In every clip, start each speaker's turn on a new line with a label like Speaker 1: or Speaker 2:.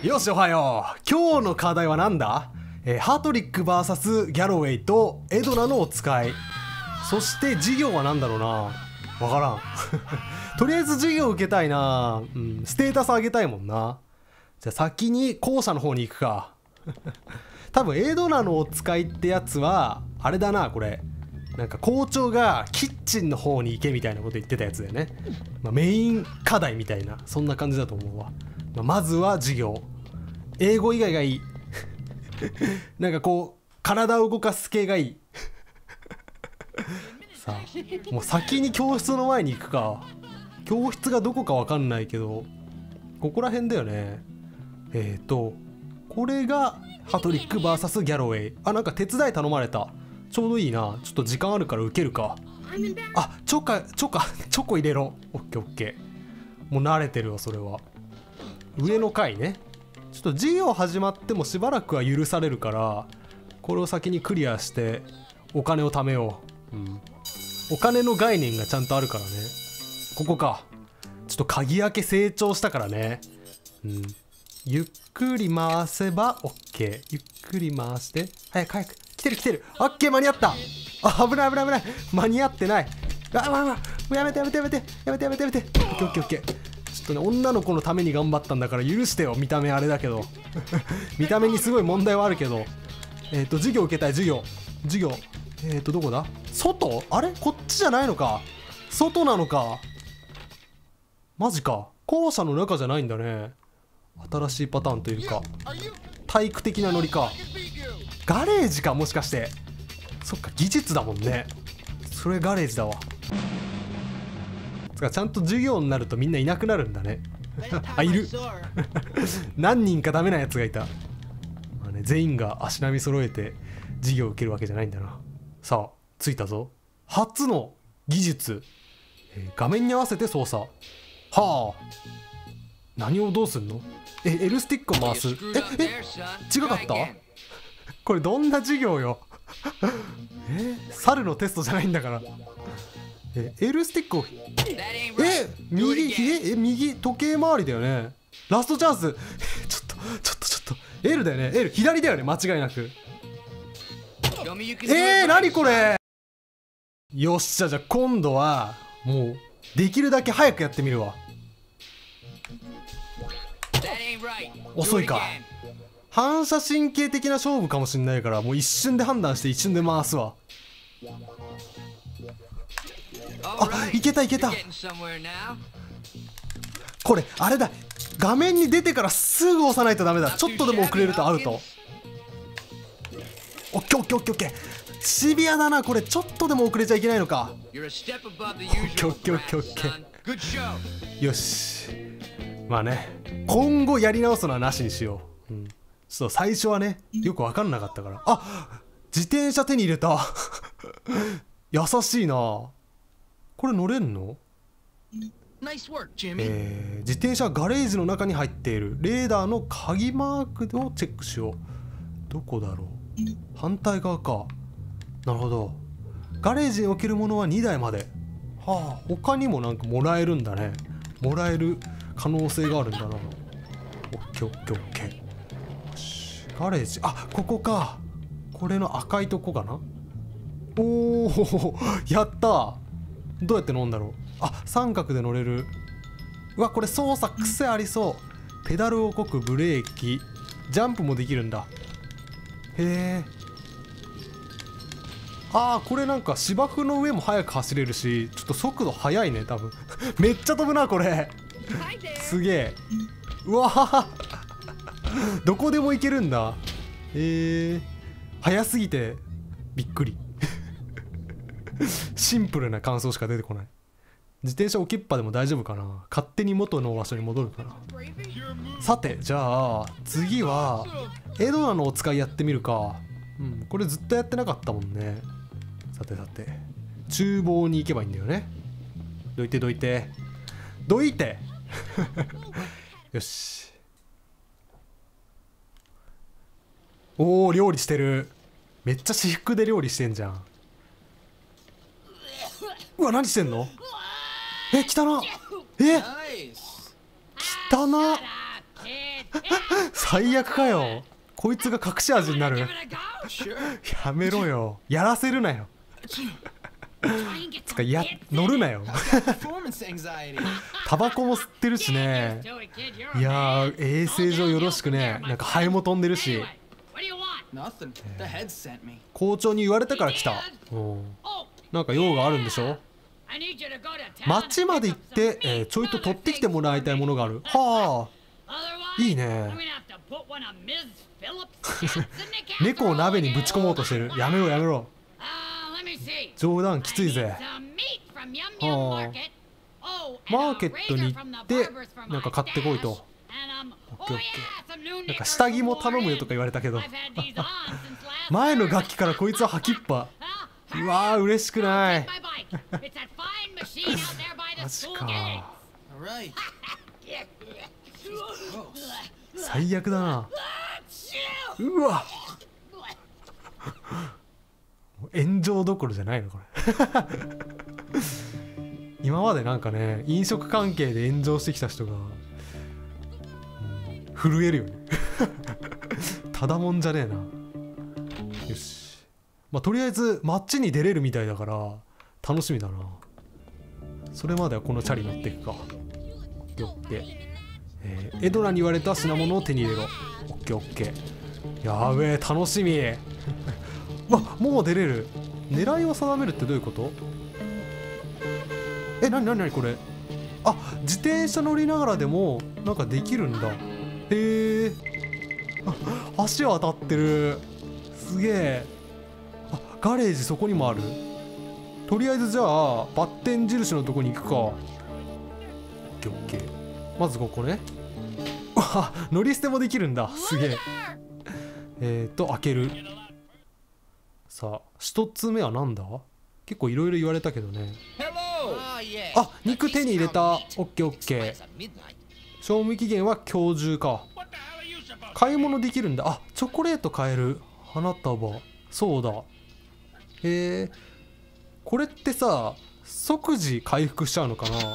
Speaker 1: よし、おはよう。今日の課題は何だ？ハトリック VS ギャロウェイとエドナのお使い。そして授業は何だろうな。わからん。とりあえず授業受けたいな。ステータス上げたいもんな。じゃあ先に校舎の方に行くか。多分エドナのお使いってやつはあれだな、これ。なんか校長がキッチンの方に行けみたいなこと言ってたやつだよね。メイン課題みたいな、そんな感じだと思うわ。まずは授業。英語以外がいい。なんかこう体を動かす系がいい。さあ、もう先に教室の前に行くか。教室がどこかわかんないけど、ここら辺だよね。これがハトリック VS ギャロウェイ。あ、なんか手伝い頼まれた。ちょうどいいな。ちょっと時間あるから受けるか。あ、チョコ入れろ。オッケーオッケー。もう慣れてるわ、それは。上の階ね。ちょっと授業始まってもしばらくは許されるから、これを先にクリアしてお金を貯めよう。お金の概念がちゃんとあるからね。ここか。ちょっと鍵開け成長したからね。ゆっくり回せば OK。ゆっくり回して。早く早く。来てる。オッケー、間に合った。あ、危ない。間に合ってない。やめて。オッケー。ちょっとね、女の子のために頑張ったんだから許してよ。見た目あれだけど。見た目にすごい問題はあるけど。授業受けたい、授業。どこだ？外？あれ？こっちじゃないのか。外なのか。マジか。校舎の中じゃないんだね。新しいパターンというか、体育的なノリか。ガレージか、もしかして。そっか、技術だもんね。それガレージだわ。つかちゃんと授業になるとみんないなくなるんだね。あ、いる。何人かダメなやつがいた。まあね、全員が足並み揃えて授業を受けるわけじゃないんだな。さあ、着いたぞ。初の技術。画面に合わせて操作。はあ。何をどうすんの？L スティックを回す。違かったこれどんな授業よ。猿のテストじゃないんだから。L スティックを右時計回りだよね。ラストチャンス。ちょっと L だよね。 L 左だよね、間違いなく。何これ。よっしゃ、じゃあ今度はもうできるだけ早くやってみるわ。遅いか。反射神経的な勝負かもしんないから、もう一瞬で判断して一瞬で回すわ。あ、いけた。これあれだ、画面に出てからすぐ押さないとダメだ。ちょっとでも遅れるとアウト。オッケー。シビアだなこれ。ちょっとでも遅れちゃいけないのか。オッケー。よし、まあね、今後やり直すのはなしにしよう。そう、最初はねよく分かんなかったから。あ、自転車手に入れた。優しいな。これ乗れんの？自転車ガレージの中に入っている。レーダーの鍵マークをチェックしよう。どこだろう。反対側か。なるほど。ガレージに置けるものは2台まで。はあ、他にもなんかもらえるんだね。もらえる可能性があるんだな。オッケー。よし、ガレージ。あ、ここか。これの赤いとこかな。おお、やった。どうやって乗んだろう。あ、三角で乗れる。うわ、これ操作癖ありそう。ペダルをこく、ブレーキ、ジャンプもできるんだ。へえ。あー、これなんか芝生の上も速く走れるし、ちょっと速度速いね多分。めっちゃ飛ぶなこれ。すげえ。うわー。どこでも行けるんだ。速すぎてびっくり。シンプルな感想しか出てこない。自転車置きっぱでも大丈夫かな。勝手に元の場所に戻るかな。さて、じゃあ次はエドナのお使いやってみるか。これずっとやってなかったもんね。さて厨房に行けばいいんだよね。どいて。よし。おお、料理してる。めっちゃ私服で料理してんじゃん。うわ、何してんの。汚な。汚な。 最悪かよ。こいつが隠し味になる。やめろよ。やらせるなよ。つか乗るなよ。タバコも吸ってるしね。いやー、衛生上よろしくね。なんかハエも飛んでるし。校長に言われたから来た。なんか用があるんでしょ。町まで行って、ちょいと取ってきてもらいたいものがある。はあ、いいね。猫を鍋にぶち込もうとしてる。やめろやめろ。冗談きついぜ。はあ、マーケットに行ってなんか買ってこいと。オッケーオッケー。なんか下着も頼むよとか言われたけど前の楽器からこいつは吐きっぱ。うわー、嬉しくない。マジか。最悪だな。うわ炎上どころじゃないのこれ今までなんかね、飲食関係で炎上してきた人が、震えるよねただもんじゃねえな。よし、まあとりあえず街に出れるみたいだから楽しみだな。それまではこのチャリ乗っていくか。オッケーオッケー。エドラに言われた品物を手に入れろ。オッケーオッケー。やべえ、楽しみわ、もう出れる。狙いを定めるってどういうこと？なにこれ。あ、自転車乗りながらでもなんかできるんだ。へえ。足は当たってる。すげえ。あ、ガレージそこにもある。とりあえずじゃあバッテン印のとこに行くか。オッケーオッケー。まずここね。わ、乗り捨てもできるんだ。すげえ。開ける。さあ、一つ目はなんだ？結構いろいろ言われたけどね。あ、肉手に入れた。オッケーオッケー。賞味期限は今日中か。買い物できるんだ。あ、チョコレート買える。花束。そうだ。これってさ、即時回復しちゃうのかな。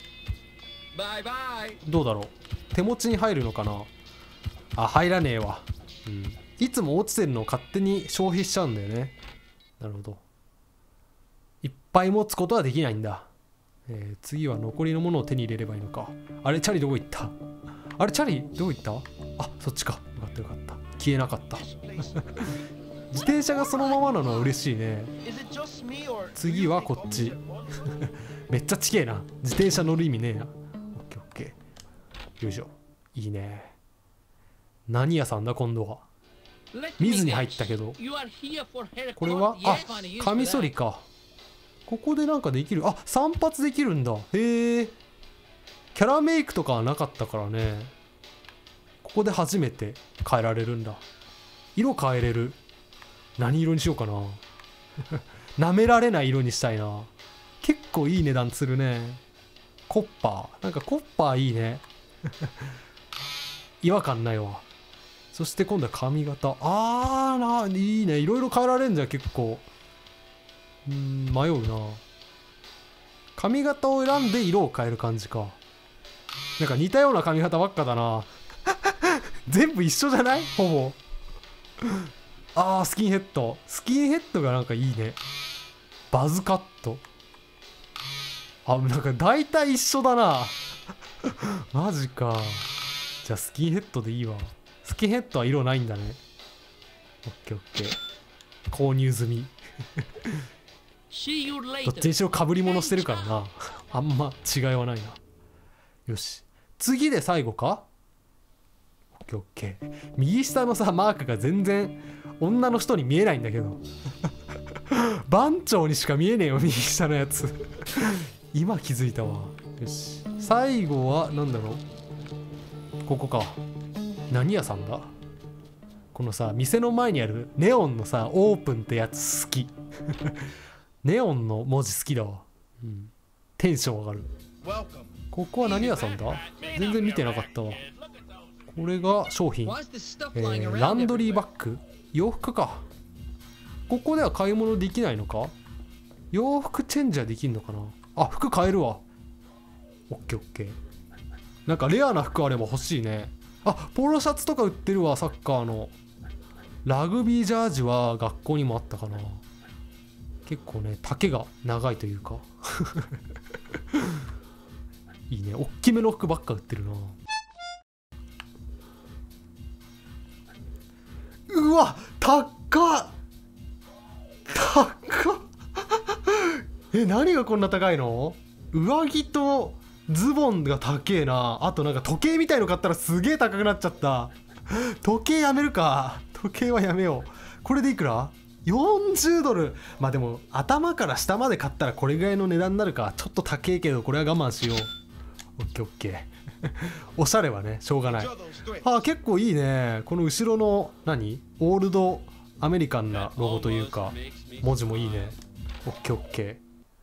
Speaker 1: どうだろう。手持ちに入るのかな。あ、入らねえわ。いつも落ちてるのを勝手に消費しちゃうんだよね。なるほど。いっぱい持つことはできないんだ。次は残りのものを手に入れればいいのか。あれ、チャリどこ行った？あれ、チャリどこ行った？あ、そっちか。よかったよかった。消えなかった自転車がそのままなのは嬉しいね。次はこっちめっちゃちけえな。自転車乗る意味ねえな。オッケーオッケー。よいしょ。いいね。何屋さんだ今度は。見ずに入ったけど。これは、あ、カミソリか。ここでなんかできる。あ、散髪できるんだ。へえ。キャラメイクとかはなかったからね。ここで初めて変えられるんだ。色変えれる。何色にしようかな舐められない色にしたいな。結構いい値段するね。コッパー。なんかコッパーいいね違和感ないわ。そして今度は髪型。いいね。いろいろ変えられんじゃん結構。迷うな。髪型を選んで色を変える感じか。なんか似たような髪型ばっかだな全部一緒じゃない？ほぼスキンヘッド。スキンヘッドがなんかいいね。バズカット。なんか大体一緒だなマジか。じゃあスキンヘッドでいいわ。スキンヘッドは色ないんだね。オッケーオッケー。購入済みどっちにしろ被り物してるからなあんま違いはないな。よし、次で最後か。オッケーオッケー。右下のさマークが全然女の人に見えないんだけど番長にしか見えねえよ右下のやつ今気づいたわ。よし、最後は何だろう。ここか。何屋さんだ。このさ店の前にあるネオンのさオープンってやつ好きネオンの文字好きだわ。テンション上がる。ここは何屋さんだ。全然見てなかったわ。これが商品、ランドリーバッグ。洋服か。ここでは買い物できないのか。洋服チェンジはできんのかな。あ、服買えるわ。オッケーオッケー。なんかレアな服あれば欲しいね。 あ、ポロシャツとか売ってるわ。サッカーのラグビージャージは学校にもあったかな。結構ね、丈が長いというかいいね。おっきめの服ばっか売ってるな。うわ、高っ高っ何がこんな高いの？上着とズボンが高えな。あとなんか時計みたいの買ったらすげえ高くなっちゃった。時計やめるか。時計はやめよう。これでいくら？40ドル。まあでも頭から下まで買ったらこれぐらいの値段になるか。ちょっと高えけどこれは我慢しよう。オッケーオッケーおしゃれはねしょうがない。あ、結構いいね。この後ろの何オールドアメリカンなロゴというか文字もいいね。オッケーオッケ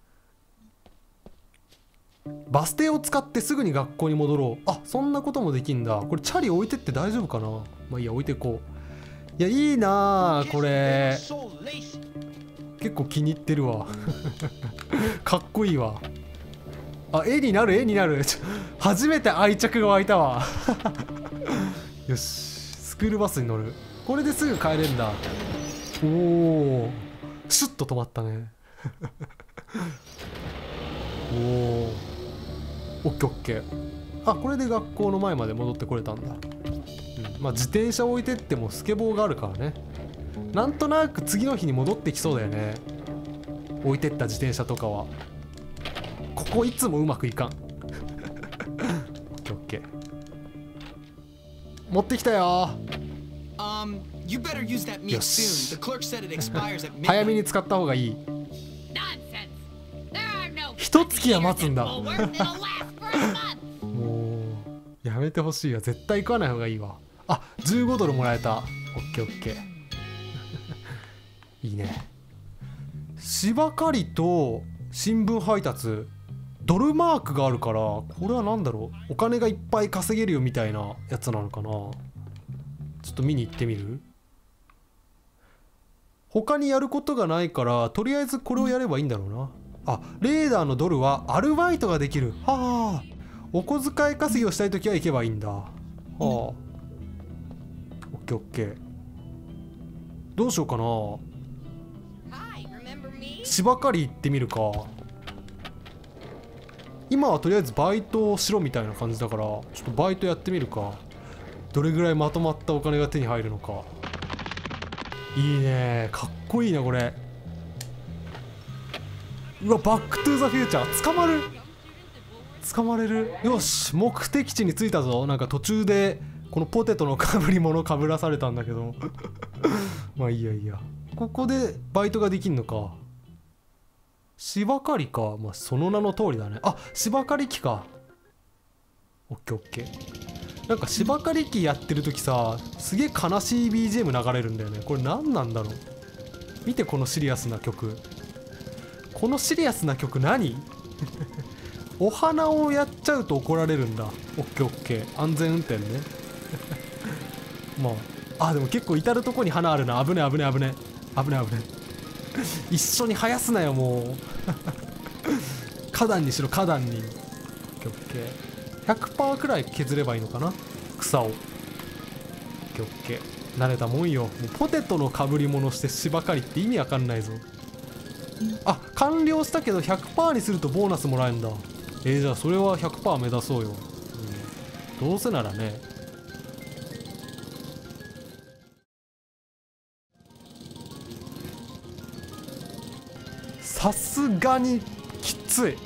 Speaker 1: ー。バス停を使ってすぐに学校に戻ろう。あ、そんなこともできんだ。これチャリ置いてって大丈夫かな。まあいいや、置いていこう。いや、いいなあこれ。結構気に入ってるわかっこいいわ。あ、絵になる絵になる初めて愛着が湧いたわよし、スクールバスに乗る。これですぐ帰れるんだ。おお、シュッと止まったねおお、オッケーオッケー。あ、これで学校の前まで戻ってこれたんだ。まあ自転車置いてってもスケボーがあるからね。なんとなく次の日に戻ってきそうだよね、置いてった自転車とかは。ここいつもうまくいかんオッケーオッケー。持ってきたよ。よし、早めに使った方がいい。一月は待つんだもうやめてほしいわ。絶対食わない方がいいわ。あ、15ドルもらえた。オッケーオッケーいいね。芝刈りと新聞配達、ドルマークがあるから、これは何だろう。お金がいっぱい稼げるよみたいなやつなのかな。ちょっと見に行ってみる。他にやることがないからとりあえずこれをやればいいんだろうな。あ、レーダーのドルはアルバイトができる。はあ、お小遣い稼ぎをしたいときは行けばいいんだ。はあ、オッケーオッケー。どうしようかな。芝刈り行ってみるか。今はとりあえずバイトをしろみたいな感じだから、ちょっとバイトやってみるか。どれぐらいまとまったお金が手に入るのか。いいね、かっこいいなこれ。うわ、バックトゥーザフューチャー。捕まる、捕まれる。よし、目的地に着いたぞ。なんか途中でこのポテトのかぶり物かぶらされたんだけどまあいいやいいや。ここでバイトができんのか。芝刈りか。まあその名の通りだね。あ、芝刈り機か。オッケーオッケー。なんか芝刈り機やってる時さ、すげえ悲しい BGM 流れるんだよね。これ何なんだろう。見てこのシリアスな曲。このシリアスな曲何お花をやっちゃうと怒られるんだ。オッケーオッケー。安全運転ねまあ、でも結構至る所に花あるな。危ね危ね危ね危ね危ね一緒に生やすなよもう花壇にしろ、花壇に。オッケーオッケー。100% くらい削ればいいのかな、草を。オッケーオッケー。慣れたもんよ。もうポテトのかぶり物して芝刈りって意味わかんないぞ。あ、完了したけど 100% にするとボーナスもらえるんだ。じゃあそれは 100% 目指そうよ、どうせならね。さすがにきつい。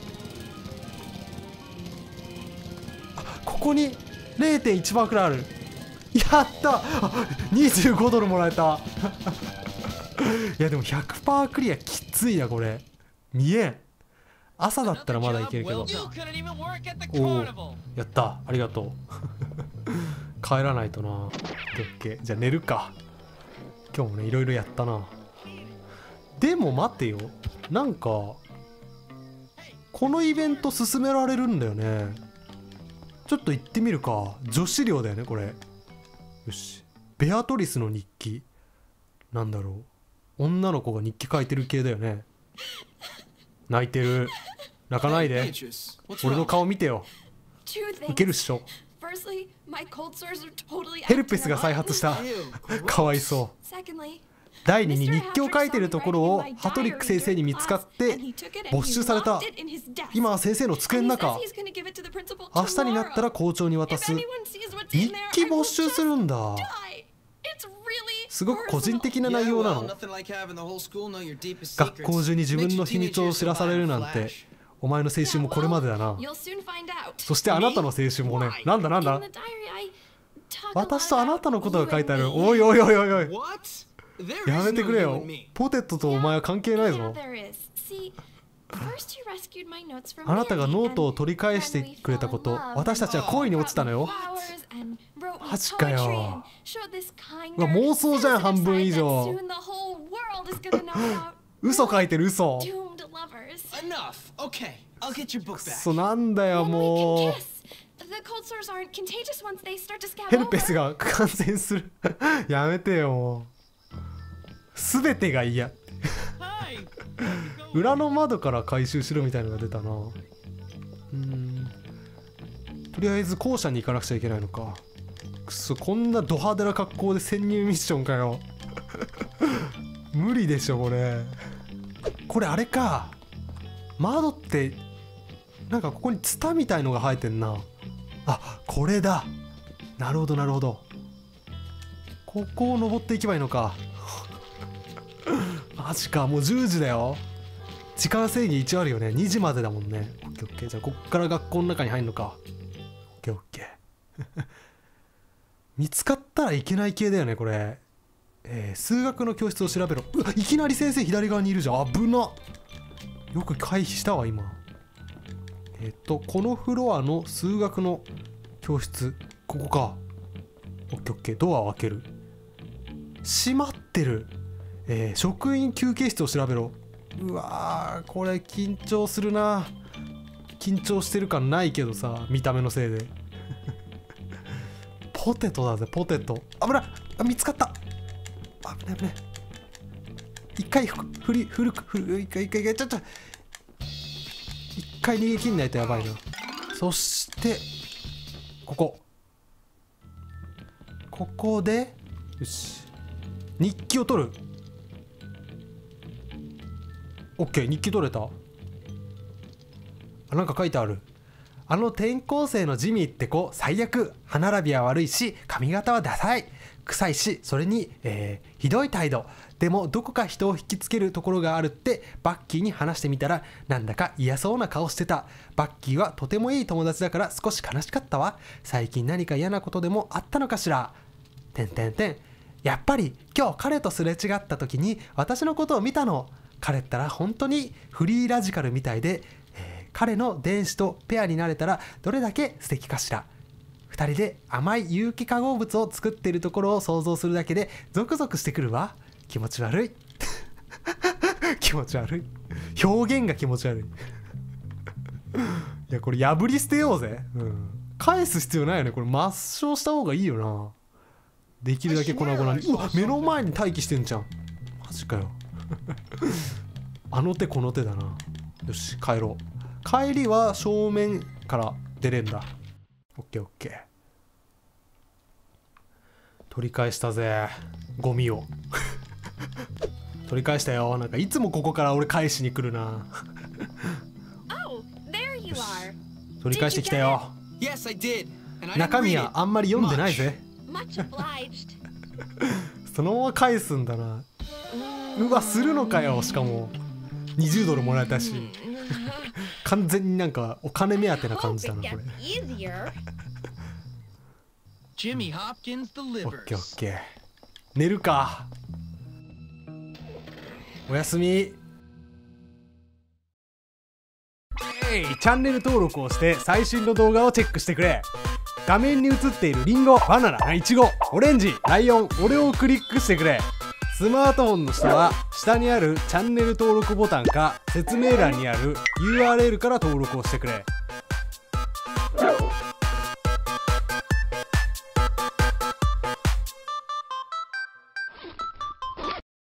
Speaker 1: あ、ここに 0.1 くらいある。やった、25ドルもらえたいやでも 100% クリアきついなこれ。見えん。朝だったらまだいけるけど。おお、やった、ありがとう帰らないとな。オッケー、じゃあ寝るか。今日もねいろいろやったな。でも待てよ、なんかこのイベント進められるんだよね。ちょっと行ってみるか。女子寮だよねこれ。よし、ベアトリスの日記。なんだろう、女の子が日記書いてる系だよね。泣いてる。泣かないで。俺の顔見てよ。ウケるっしょ。 ヘルペスが再発した。かわいそう。第2に日記を書いてるところをハトリック先生に見つかって没収された。今は先生の机の中。明日になったら校長に渡す。日記没収するんだ。すごく個人的な内容なの。学校中に自分の秘密を知らされるなんて、お前の青春もこれまでだな。そしてあなたの青春もね。なんだなんだ。私とあなたのことが書いてある。おいおいおいおいおい、やめてくれよ。ポテトとお前は関係ないぞ。あなたがノートを取り返してくれたこと、私たちは恋に落ちたのよ。マジかよ。妄想じゃん、半分以上。嘘書いてる、嘘。くそ、なんだよもう。ヘルペスが感染する。やめてよ。すべてが嫌。裏の窓から回収しろみたいのが出たな。とりあえず校舎に行かなくちゃいけないのか。くそ、こんなド派手な格好で潜入ミッションかよ。無理でしょこれ。これあれか、窓ってなんかここにツタみたいのが生えてんな。あ、これだ。なるほどなるほど。ここを登っていけばいいのか。マジか、もう10時だよ。時間制限1あるよね。2時までだもんね。オッケーオッケー。じゃあこっから学校の中に入るのか。オッケーオッケー。見つかったらいけない系だよねこれ。数学の教室を調べろ。うわ、いきなり先生左側にいるじゃん。危な。よく回避したわ今。このフロアの数学の教室、ここか。オッケーオッケー。ドアを開ける。閉まってる。職員休憩室を調べろ。うわー、これ緊張するな。緊張してる感ないけどさ、見た目のせいで。ポテトだぜ、ポテト。危ない。あ、見つかった。危ない危ない。一回一回ちょっと一回逃げ切んないとやばいな。そしてここでよし、日記を取る。オッケー、日記取れた。あ、なんか書いてある。あの転校生のジミーって子最悪。歯並びは悪いし髪型はダサい、臭いし、それに、ひどい態度。でもどこか人を引きつけるところがあるってバッキーに話してみたら、なんだか嫌そうな顔してた。バッキーはとてもいい友達だから少し悲しかったわ。最近何か嫌なことでもあったのかしら。やっぱり今日彼とすれ違った時に私のことを見たの。彼ったら本当にフリーラジカルみたいで、彼の電子とペアになれたらどれだけ素敵かしら。2人で甘い有機化合物を作っているところを想像するだけでゾクゾクしてくるわ。気持ち悪い。気持ち悪い。表現が気持ち悪い。いやこれ破り捨てようぜ。返す必要ないよね。これ抹消した方がいいよな。できるだけ粉々に。うわ、目の前に待機してんじゃん。マジかよ。あの手この手だな。よし、帰ろう。帰りは正面から出れんだ。オッケーオッケー。取り返したぜ、ゴミを。取り返したよ。なんかいつもここから俺返しに来るな。取り返してきたよ。中身はあんまり読んでないぜ。そのまま返すんだな。うわ、するのかよ。しかも20ドルもらえたし。完全になんかお金目当てな感じだなこれ。オッケーオッケー。寝るか。おやすみ。チャンネル登録をして最新の動画をチェックしてくれ。画面に映っているリンゴ、バナナ、イチゴ、オレンジ、ライオン、俺をクリックしてくれ。スマートフォンの下は下にあるチャンネル登録ボタンか説明欄にある URL から登録をしてくれ。